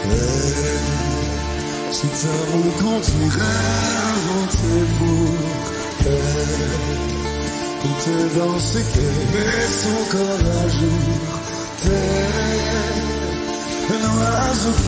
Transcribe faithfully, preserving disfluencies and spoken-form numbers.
Si t'as continuerait inventé pour elle, tout est dans ce qu'elle met son corps à jour.